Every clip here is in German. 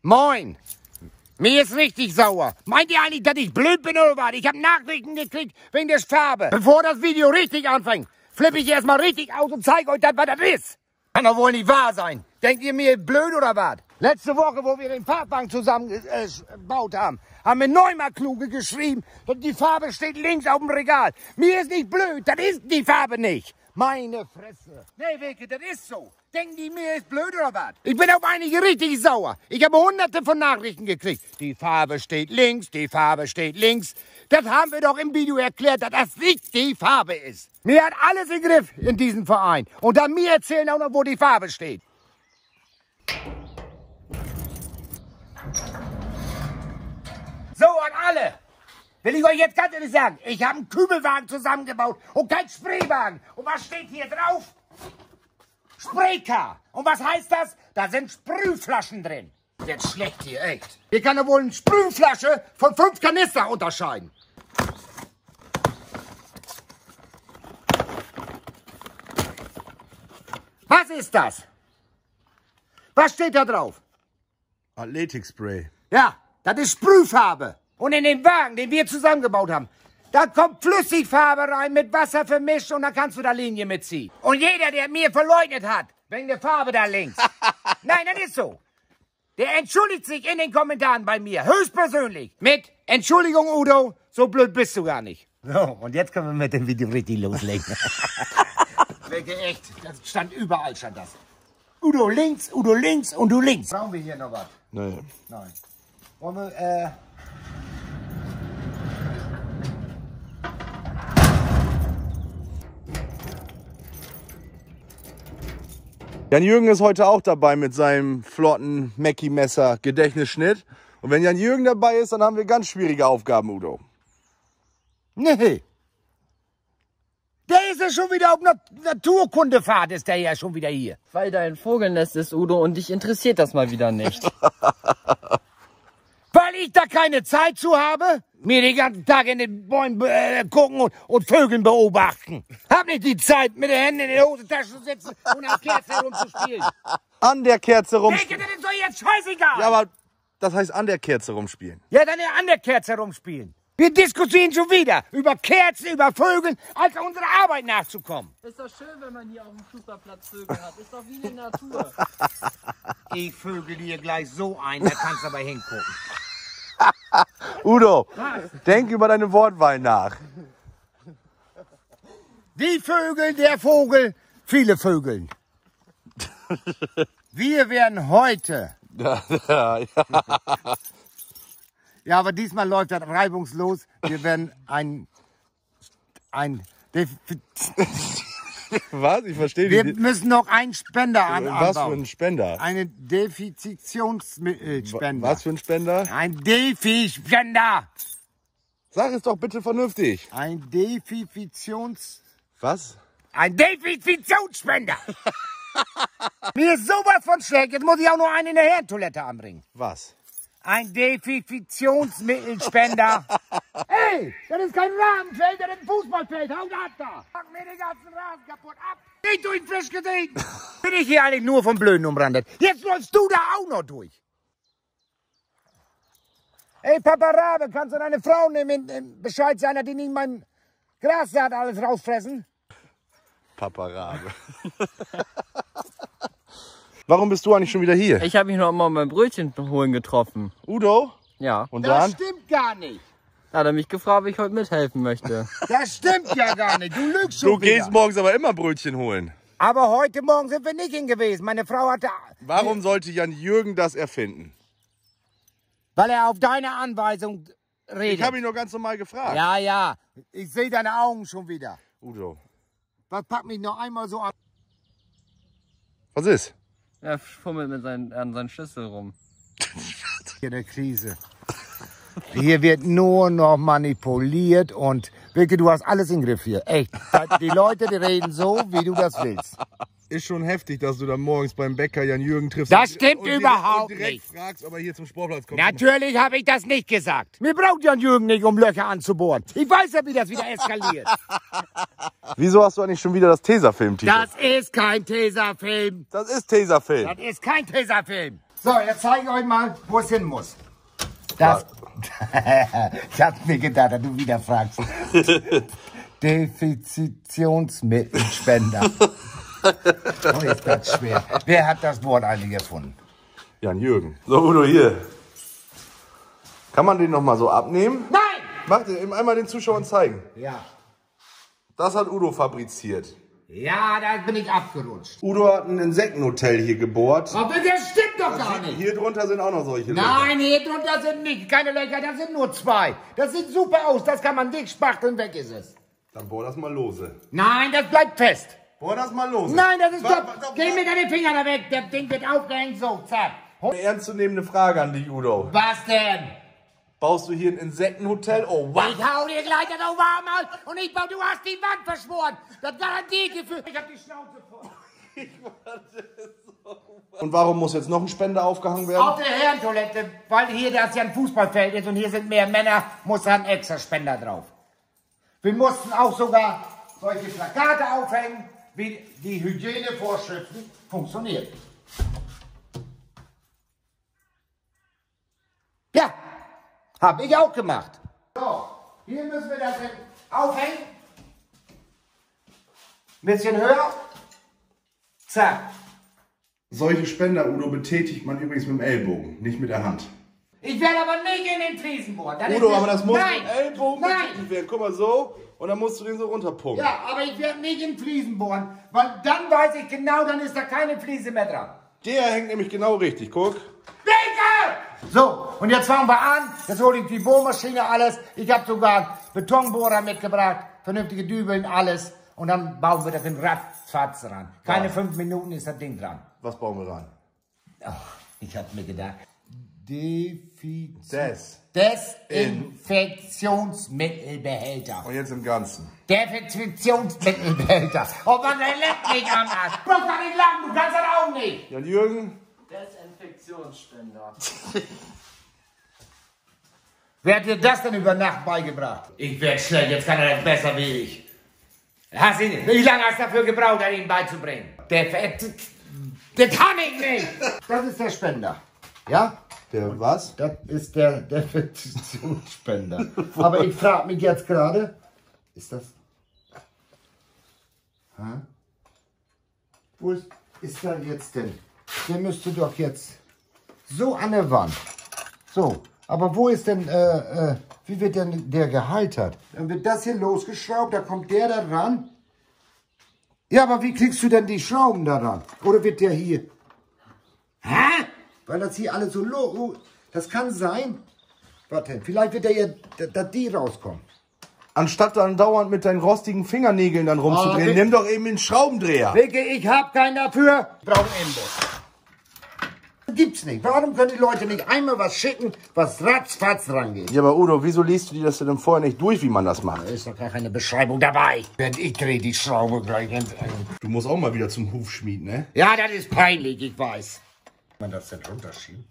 Moin. Mir ist richtig sauer. Meint ihr eigentlich, dass ich blöd bin oder was? Ich habe Nachrichten gekriegt wegen der Farbe. Bevor das Video richtig anfängt, flippe ich erstmal richtig aus und zeige euch das, was das ist. Kann doch wohl nicht wahr sein. Denkt ihr mir blöd oder was? Letzte Woche, wo wir den Fahrtwagen zusammen gebaut haben, haben wir neunmal kluge geschrieben, die Farbe steht links auf dem Regal. Mir ist nicht blöd, das ist die Farbe nicht. Meine Fresse. Nee, Wilke, das ist so. Denken die, mir ist blöd oder was? Ich bin auf einige richtig sauer. Ich habe hunderte von Nachrichten gekriegt. Die Farbe steht links, die Farbe steht links. Das haben wir doch im Video erklärt, dass das nicht die Farbe ist. Mir hat alles im Griff in diesem Verein. Und dann mir erzählen auch noch, wo die Farbe steht. So, an alle. Will ich euch jetzt ganz ehrlich sagen, ich habe einen Kübelwagen zusammengebaut und keinen Spraywagen. Und was steht hier drauf? Spraycar. Und was heißt das? Da sind Sprühflaschen drin. Jetzt schlecht hier, echt. Hier kann er wohl eine Sprühflasche von 5 Kanister unterscheiden. Was ist das? Was steht da drauf? Athletikspray. Ja, das ist Sprühfarbe. Und in den Wagen, den wir zusammengebaut haben, da kommt Flüssigfarbe rein, mit Wasser vermischt und dann kannst du da Linie mitziehen. Und jeder, der mir verleugnet hat, wegen der Farbe da links. Nein, das ist so. Der entschuldigt sich in den Kommentaren bei mir, höchstpersönlich, mit Entschuldigung, Udo, so blöd bist du gar nicht. So, und jetzt können wir mit dem Video richtig loslegen. Welche echt, das stand überall, stand das. Udo links und du links. Brauchen wir hier noch was? Nee. Nein. Wollen wir, Jan-Jürgen ist heute auch dabei mit seinem flotten Mackie-Messer Gedächtnisschnitt. Und wenn Jan-Jürgen dabei ist, dann haben wir ganz schwierige Aufgaben, Udo. Nee. Der ist ja schon wieder auf Naturkundefahrt, ist der ja schon wieder hier. Weil da ein Vogelnest ist, Udo, und dich interessiert das mal wieder nicht. Weil ich da keine Zeit zu habe, mir den ganzen Tag in den Bäumen gucken und Vögeln beobachten. Hab nicht die Zeit, mit den Händen in der Hosentasche zu sitzen und an Kerze herumzuspielen. An der Kerze rumspielen. Das ist doch jetzt scheißegal. Ja, aber das heißt an der Kerze rumspielen. Ja, dann ja an der Kerze herumspielen. Wir diskutieren schon wieder über Kerzen, über Vögel, als unserer Arbeit nachzukommen. Ist doch schön, wenn man hier auf dem Fußballplatz Vögel hat. Ist doch wie in der Natur. Ich vögel dir gleich so ein, da kannst du aber hingucken. Udo, denk über deine Wortwahl nach. Die Vögel, der Vogel, viele Vögeln. Wir werden heute... Ja, aber diesmal läuft das reibungslos. Wir werden Was? Ich verstehe Wir nicht. müssen noch einen Spender anbauen. Was für ein Spender? Einen Defizitionsspender. Was für ein Spender? Ein Defi-Spender. Sag es doch bitte vernünftig. Ein Defizitions... Was? Ein Defizitionsspender. Mir ist sowas von schlecht. Jetzt muss ich auch noch einen in der Herrentoilette anbringen. Was? Ein Defizitionsmittelspender. Ey, das ist kein Rasenfeld, das ist ein Fußballfeld. Haut ab da. Pack mir den ganzen Rasen kaputt ab. Nicht durch den Fisch gesehen. Bin ich hier eigentlich nur vom Blöden umrandet. Jetzt läufst du da auch noch durch. Ey, Papa Rabe, kannst du deine Frau nehmen, Bescheid sagen, dass die nicht mein Gras hat alles rausfressen? Papa Rabe. Warum bist du eigentlich schon wieder hier? Ich habe mich noch mal beim Brötchen holen getroffen. Udo? Ja. Und Das dann? stimmt gar nicht. Da hat er mich gefragt, ob ich heute mithelfen möchte. Das stimmt ja gar nicht. Du lügst schon Du gehst wieder. morgens aber immer Brötchen holen. Aber heute Morgen sind wir nicht hin gewesen. Meine Frau hatte... Warum sollte Jan-Jürgen das erfinden? Weil er auf deine Anweisung redet. Ich habe ihn nur ganz normal gefragt. Ja, ja. Ich sehe deine Augen schon wieder. Udo. Was packt mich noch einmal so an? Was ist? Er fummelt an seinen Schlüssel rum. Hier eine Krise. Hier wird nur noch manipuliert und Wilke, du hast alles im Griff hier. Echt. Die Leute, die reden so, wie du das willst. Ist schon heftig, dass du dann morgens beim Bäcker Jan-Jürgen triffst. Das stimmt überhaupt und direkt nicht. fragst, ob er hier zum Sportplatz kommt. Natürlich habe ich das nicht gesagt. Mir braucht Jan-Jürgen nicht, um Löcher anzubohren. Ich weiß ja, wie das wieder eskaliert. Wieso hast du eigentlich schon wieder das Tesafilm-T-Shirt? Das ist kein Tesafilm. Das ist Tesafilm. Das ist kein Tesafilm. So, jetzt zeige ich euch mal, wo es hin muss. Das. Ich hab mir gedacht, dass du wieder fragst. Definitionsmittelspender. Oh, ist das schwer. Wer hat das Wort eigentlich erfunden? Jan Jürgen. So, Udo, hier. Kann man den noch mal so abnehmen? Nein! Mach den einmal den Zuschauern zeigen. Ja. Das hat Udo fabriziert. Ja, da bin ich abgerutscht. Udo hat ein Insektenhotel hier gebohrt. Aber das stimmt doch gar nicht. Hier drunter sind auch noch solche Löcher. Nein, hier drunter sind nicht keine Löcher, das sind nur 2. Das sieht super aus, das kann man dick spachteln, weg ist es. Dann bohr das mal lose. Nein, das bleibt fest. Bohr das mal lose. Nein, das ist doch... Geh mit deinen Fingern da weg, das Ding wird aufgehängt, so, zack. Eine ernstzunehmende Frage an dich, Udo. Was denn? Baust du hier ein Insektenhotel? Oh, wow. Ich hau dir gleich das warm aus und ich baue, du hast die Wand verschworen. Das garantiert ich für... Ich hab die Schnauze voll. Und warum muss jetzt noch ein Spender aufgehangen werden? Auf der Herrentoilette, weil hier das ja ein Fußballfeld ist und hier sind mehr Männer, muss da ein extra Spender drauf. Wir mussten auch sogar solche Plakate aufhängen, wie die Hygienevorschriften funktionieren. Ja, habe ich auch gemacht. So, hier müssen wir das aufhängen. Ein bisschen höher. Zack. Solche Spender, Udo, betätigt man übrigens mit dem Ellbogen, nicht mit der Hand. Ich werde aber nicht in den Fliesen bohren. Udo, aber das muss Nein. mit dem Ellbogen Nein. betätigt werden. Guck mal so, und dann musst du den so runterpumpen. Ja, aber ich werde nicht in Fliesen bohren, weil dann weiß ich genau, dann ist da keine Fliese mehr dran. Der hängt nämlich genau richtig, guck. Winke! So, und jetzt fangen wir an. Jetzt hole ich die Bohrmaschine, alles. Ich habe sogar einen Betonbohrer mitgebracht, vernünftige Dübeln, alles. Und dann bauen wir das in Ratzfatz ran. Keine 5 Minuten ist das Ding dran. Was bauen wir rein? Ach, ich habe mir gedacht, Desinfektionsmittelbehälter. Und jetzt im Ganzen. Desinfektionsmittelbehälter. Oh Mann, der leckt mich am Arsch. Brauch doch nicht lachen, du kannst das auch nicht. Jan Jürgen? Desinfektionsspender. Wer hat dir das denn über Nacht beigebracht? Ich werde schlecht, jetzt kann er das besser wie ich. Wie lange hast du dafür gebraucht, ihn beizubringen? Der kann ich nicht. Das ist der Spender. Ja? Der was? Das ist der Desinfektionsspender. Aber ich frage mich jetzt gerade, ist das... Hä? Wo ist der jetzt denn? Der müsste doch jetzt so an der Wand. So, aber wo ist denn, wie wird denn der gehaltert? Dann wird das hier losgeschraubt, da kommt der da ran. Ja, aber wie kriegst du denn die Schrauben da ran? Oder wird der hier... Hä? Weil das hier alles so low. Das kann sein. Warte, vielleicht wird der ja, dass die rauskommen. Anstatt dann dauernd mit deinen rostigen Fingernägeln dann rumzudrehen, Rick- nimm doch eben den Schraubendreher. Wicke, ich hab keinen dafür. Ich brauche einen Inbus. Gibt's nicht. Warum können die Leute nicht einmal was schicken, was ratzfatz rangeht? Ja, aber Udo, wieso liest du dir das denn vorher nicht durch, wie man das macht? Da ist doch gar keine Beschreibung dabei. Denn ich drehe die Schraube gleich ins... Du musst auch mal wieder zum Hufschmied, ne? Ja, das ist peinlich, ich weiß. Kann man das denn runterschieben?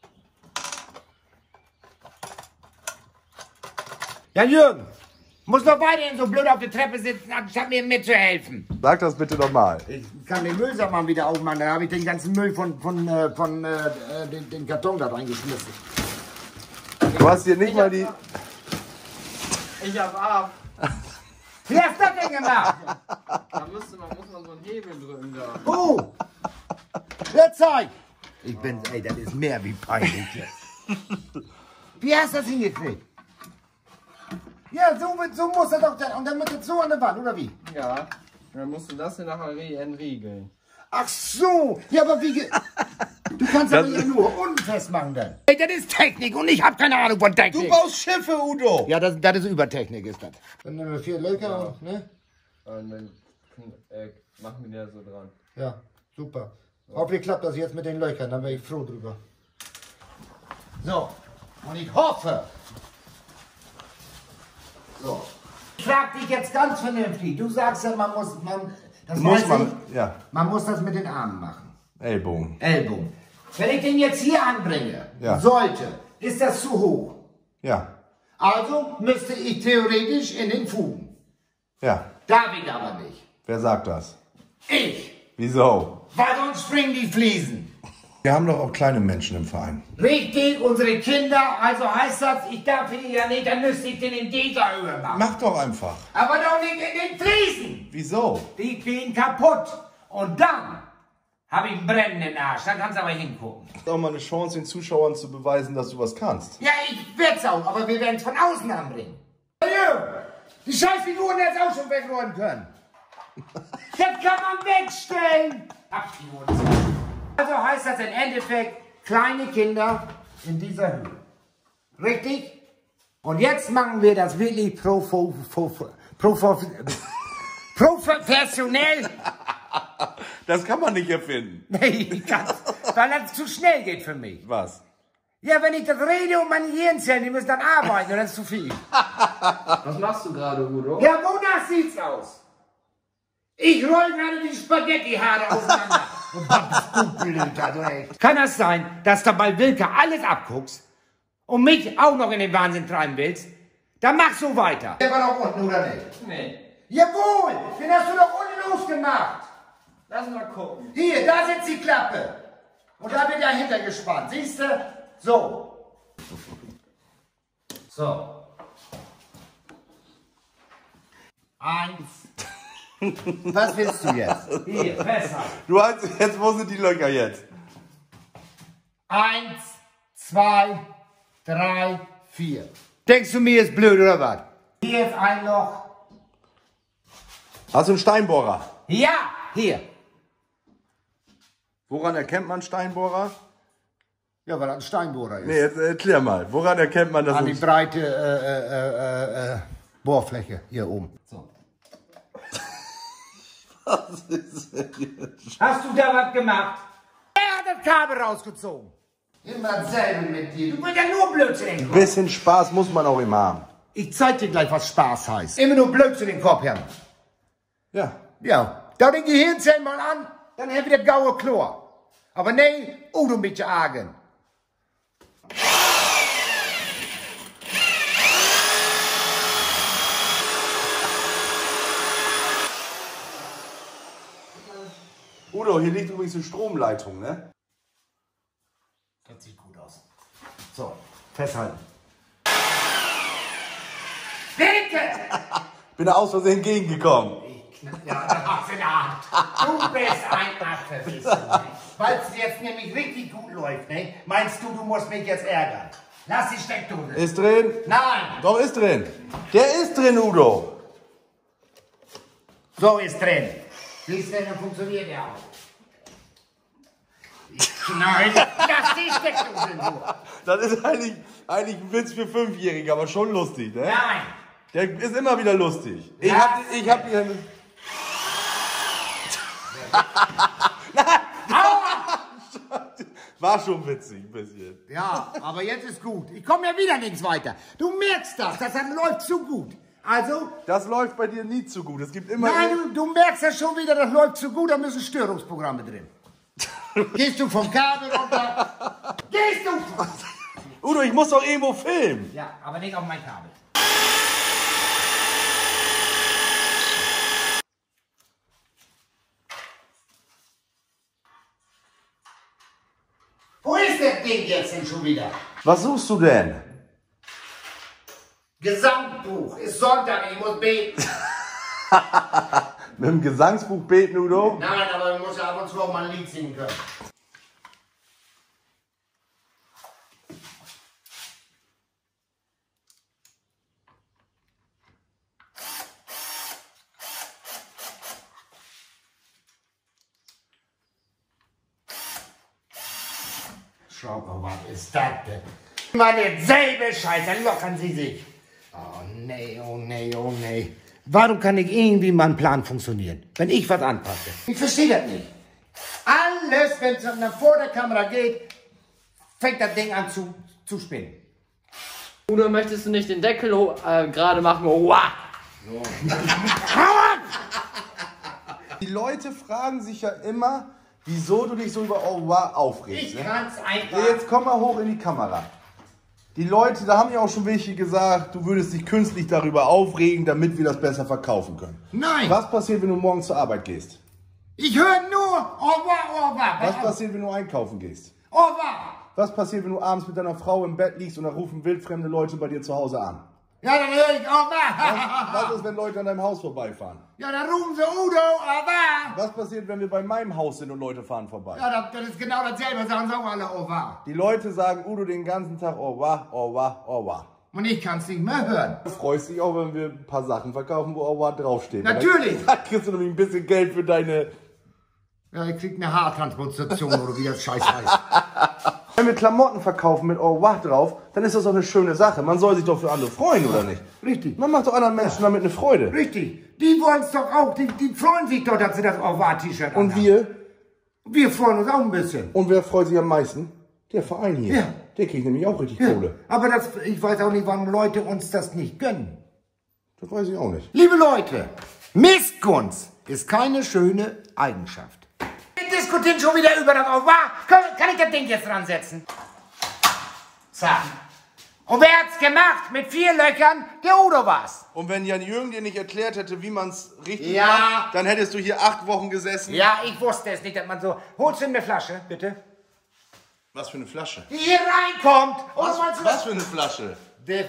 Ja, Jürgen, muss doch weiterhin so blöd auf der Treppe sitzen, anstatt mir mitzuhelfen. Sag das bitte nochmal. Ich kann den Müllsammler wieder aufmachen, da habe ich den ganzen Müll den Karton da reingeschmissen. Du hast dir nicht mal die... Ich hab ab. Wie hast du das denn gemacht? Da muss man so einen Hebel drücken da. Oh, jetzt zeig. Ey, das ist mehr wie peinlich jetzt. Wie hast du das hingekriegt? Ja, so muss er doch, und dann wird es so an der Wand, oder wie? Ja. Dann musst du das hier nachher entriegeln. Ach so, ja, aber wie... Du kannst aber ja nur unten festmachen dann. Ey, das ist Technik und ich habe keine Ahnung von Technik. Du baust Schiffe, Udo! Ja, das ist Übertechnik, ist das. Dann nehmen wir 4 Löcher, ne? Und dann machen wir der so dran. Ja, super. Hoffentlich klappt das jetzt mit den Löchern, dann wäre ich froh drüber. So, und ich hoffe... So. Ich frag dich jetzt ganz vernünftig. Du sagst ja, man muss das mit den Armen machen. Ellbogen. Ellbogen. Wenn ich den jetzt hier anbringe, Ja. sollte, ist das zu hoch. Ja. Also müsste ich theoretisch in den Fugen. Ja. Darf ich aber nicht. Wer sagt das? Ich. Wieso? Weil sonst springen die Fliesen. Wir haben doch auch kleine Menschen im Verein. Richtig, unsere Kinder, also heißt das, ich darf ihn ja nicht, dann müsste ich den in dieser Höhe machen. Mach doch einfach. Aber doch nicht in den Fliesen. Wieso? Die gehen kaputt. Und dann habe ich einen brennenden Arsch, dann kannst du aber hingucken. Das ist auch mal eine Chance, den Zuschauern zu beweisen, dass du was kannst. Ja, ich werd's auch, aber wir werden es von außen anbringen. Die Scheißfiguren hätte auch schon wegräumen können. Das kann man wegstellen. Also heißt das im Endeffekt, kleine Kinder in dieser Höhe. Richtig? Und jetzt machen wir das wirklich professionell. Das kann man nicht erfinden. Nee, ich kann's, weil das zu schnell geht für mich. Was? Ja, wenn ich das rede und meine Hirnzellen, die müssen dann arbeiten, und das ist zu viel. Was machst du gerade, Udo? Ja, wonach sieht's aus? Ich roll gerade die Spaghetti-Haare auseinander. Und was bist du blöd, also echt. Kann das sein, dass du bei Wilke alles abguckst und mich auch noch in den Wahnsinn treiben willst? Dann mach so weiter. Der war doch unten, oder nicht? Nee. Jawohl, den hast du doch unten losgemacht. Lass mal gucken. Hier, da sitzt die Klappe. Und da wird dahinter gespannt. Siehst du? So. So. 1. Was willst du jetzt? Hier, festhalten. Du hast jetzt, wo sind die Löcher jetzt? 1, 2, 3, 4. Denkst du, mir ist blöd, oder was? Hier ist ein Loch. Hast du einen Steinbohrer? Ja, hier. Woran erkennt man Steinbohrer? Ja, weil das ein Steinbohrer ist. Nee, jetzt erklär mal. Woran erkennt man das? An die breite Bohrfläche hier oben. So. Was ist denn jetzt? Hast du da was gemacht? Er hat das Kabel rausgezogen. Immer dasselbe mit dir. Du willst ja nur Blödsinn in den Ein Kopf. bisschen Spaß muss man auch immer haben. Ich zeig dir gleich, was Spaß heißt. Immer nur Blödsinn in den Kopf haben. Ja. Ja, da den Gehirnzellen mal an, dann haben wir das gaue Chlor. Aber nee, Udo mit der Argen. Udo, hier liegt übrigens eine Stromleitung, ne? Das sieht gut aus. So, festhalten. Bitte! Bin da aus Versehen gegengekommen. Ja, dann hast du in der Hand. Du bist ein Achterwisser. Weil es jetzt nämlich richtig gut läuft, ne? Meinst du, du musst mich jetzt ärgern? Lass die Steckdose. Ist drin? Nein. Doch, ist drin. Der ist drin, Udo. So ist drin. Siehst du, dann funktioniert der auch. Nein, lass die Steckdose in Ruhe. Das ist eigentlich ein Witz für Fünfjährige, aber schon lustig, ne? Nein. Der ist immer wieder lustig. Ich Ja. hab hier... War schon witzig, ein bisschen. Ja, aber jetzt ist gut. Ich komme ja wieder nichts weiter. Du merkst das läuft zu gut. Also, Das läuft bei dir nie zu gut. Es gibt immer... nein, du merkst das schon wieder, das läuft zu gut, da müssen Störungsprogramme drin. Gehst du vom Kabel runter? Gehst du? Udo, ich muss doch irgendwo filmen. Ja, aber nicht auf mein Kabel. Wo ist das Ding jetzt denn schon wieder? Was suchst du denn? Gesangbuch, ist Sonntag, ich muss beten. Mit dem Gesangsbuch beten, Udo? Nein, aber ich muss ja ab und zu auch mal ein Lied singen können. Schau mal, was ist das denn? Immer derselbe Scheiß, dann lockern Sie sich. Oh nee, oh nee, oh nee. Warum kann nicht irgendwie mal ein Plan funktionieren, wenn ich was anpasse? Ich verstehe das nicht. Alles, wenn es dann vor der Kamera geht, fängt das Ding an zu spinnen. Udo, möchtest du nicht den Deckel gerade machen? Wow. Die Leute fragen sich ja immer, wieso du dich so über Owa aufregst. Ich Ne? kann's einfach. Jetzt komm mal hoch in die Kamera. Die Leute, da haben ja auch schon welche gesagt, du würdest dich künstlich darüber aufregen, damit wir das besser verkaufen können. Nein, Was passiert, wenn du morgens zur Arbeit gehst? ich höre nur Owa. Was passiert, wenn du einkaufen gehst? Au revoir. Was passiert, wenn du abends mit deiner Frau im Bett liegst und dann rufen wildfremde Leute bei dir zu Hause an? Ja, dann höre ich au revoir. Was ist, wenn Leute an deinem Haus vorbeifahren? Ja, dann rufen sie Udo, au revoir. Was passiert, wenn wir bei meinem Haus sind und Leute fahren vorbei? Ja, das ist genau dasselbe, sagen sie auch alle au revoir. Die Leute sagen Udo den ganzen Tag au revoir, au revoir, au revoir. Und ich kann es nicht mehr hören. Du freust dich auch, wenn wir ein paar Sachen verkaufen, wo au revoir draufsteht. Natürlich. Da kriegst du nämlich ein bisschen Geld für deine... Ja, ich krieg eine Haartransplantation oder wie das Scheiß heißt. Wenn wir Klamotten verkaufen mit au revoir drauf, dann ist das doch eine schöne Sache. Man soll sich doch für andere freuen, oder nicht? Richtig. Man macht doch anderen Menschen damit eine Freude. Richtig. Die wollen es doch auch. Die freuen sich doch, dass sie das au revoir-T-Shirt anhaben. Und wir? Wir freuen uns auch ein bisschen. Und wer freut sich am meisten? Der Verein hier. Ja. Der kriegt nämlich auch richtig Ja. Kohle. Aber ich weiß auch nicht, warum Leute uns das nicht gönnen. Das weiß ich auch nicht. Liebe Leute, Missgunst ist keine schöne Eigenschaft. Wir diskutieren schon wieder über das au revoir. Kann ich das Ding jetzt dran setzen? Zack. Und wer hat's gemacht? Mit 4 Löchern? Der Udo war's. Und wenn Jan Jürgen dir nicht erklärt hätte, wie man es richtig Ja. macht, dann hättest du hier 8 Wochen gesessen. Ja, ich wusste es nicht, dass man so... Holst du eine Flasche, bitte? Was für eine Flasche? Die hier reinkommt. Oder meinst du Was für eine Flasche?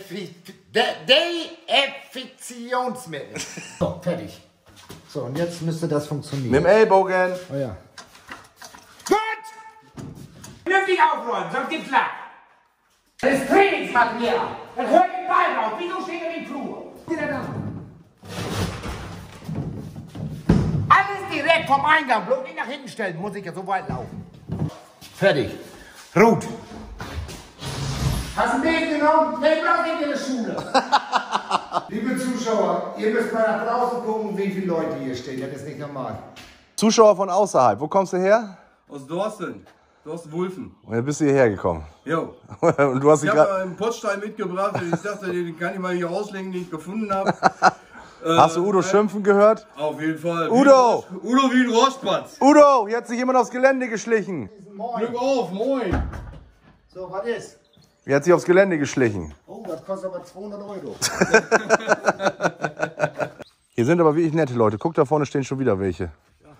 Desinfektionsmittel. So, fertig. So, und jetzt müsste das funktionieren. Mit dem Ellbogen. Oh ja. Gut! Vernünftig aufräumen, sonst gibt's Lack. Das ist Trainingsmaterial. Dann hört den Ball auf. Wieso steht er im Flur? Wieder da. Alles direkt vom Eingang. Bloß nicht nach hinten stellen. Muss ich ja so weit laufen. Fertig. Ruth. Hast du ein Bild genommen? Nee, brauch nicht in der Schule. Liebe Zuschauer, ihr müsst mal nach draußen gucken, wie viele Leute hier stehen. Das ist nicht normal. Zuschauer von außerhalb. Wo kommst du her? Aus Dorsten. Dorsten-Wulfen. Und jetzt bist du hierher gekommen. Jo. Und du hast dich Ich gerade... habe einen Pottstein mitgebracht und ich dachte, den kann ich mal hier auslegen, den ich gefunden habe. Hast du Udo schimpfen gehört? Auf jeden Fall. Udo! Udo wie ein Rostpatz. Udo, hier hat sich jemand aufs Gelände geschlichen. Glück auf, moin. So, was ist? Hier hat sich aufs Gelände geschlichen. Oh, das kostet aber 200 Euro. Hier sind aber wirklich nette Leute. Guck, da vorne stehen schon wieder welche.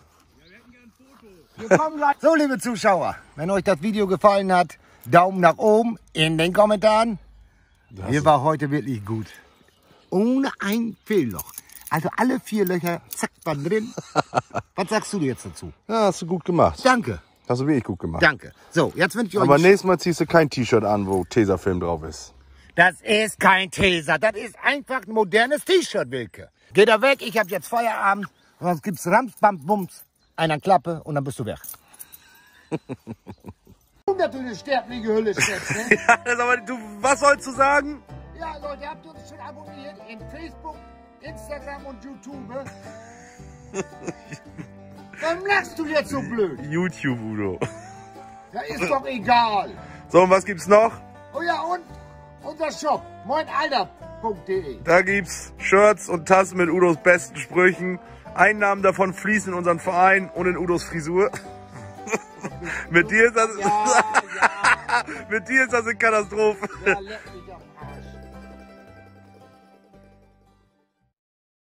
So, liebe Zuschauer, wenn euch das Video gefallen hat, Daumen nach oben in den Kommentaren. Hier war heute wirklich gut. Ohne ein Fehlloch. Also alle 4 Löcher, zack, waren drin. Was sagst du jetzt dazu? Ja, hast du gut gemacht. Danke, Hast du wirklich gut gemacht. danke. So, jetzt wünsche ich euch... Aber nächstes Mal ziehst du kein T-Shirt an, wo Tesafilm drauf ist. Das ist kein Taser, das ist einfach ein modernes T-Shirt, Wilke. Geh da weg, ich hab jetzt Feierabend, sonst gibt's Rams, Bams, Bums, einer Klappe und dann bist du weg. Dass du eine sterbliche Hülle steckst, ne? Ja, aber du, was sollst du sagen? Ja, Leute, habt ihr uns schon abonniert in Facebook, Instagram und YouTube? Warum lachst du jetzt so blöd? YouTube, Udo. Ja, ist doch egal. So, und was gibt's noch? Oh ja, und unser Shop, moinalter.de. Da gibt's Shirts und Tassen mit Udos besten Sprüchen. Einnahmen davon fließen in unseren Verein und in Udos Frisur. Mit dir ist das... Ja, ja. Mit dir ist das eine Katastrophe. Ja, leck mich